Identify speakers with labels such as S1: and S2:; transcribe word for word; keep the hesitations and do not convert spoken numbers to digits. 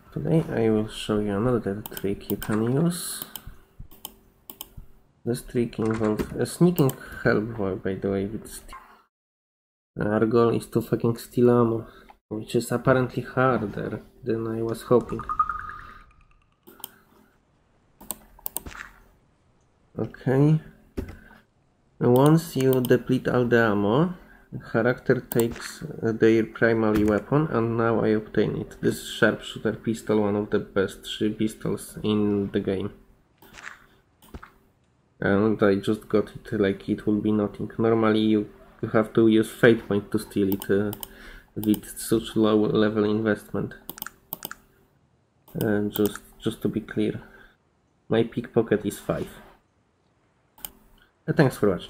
S1: Today I will show you another trick you can use. This trick involves a sneaking help, by the way, with our goal is to fucking steal ammo, which is apparently harder than I was hoping. Okay. Once you deplete all the ammo, the character takes their primary weapon, and now I obtain it. This sharpshooter pistol, one of the best pistols in the game. And I just got it like it will be nothing. Normally you have to use fate point to steal it uh, with such low level investment. And just, just to be clear, my pickpocket is five. Thanks for watching.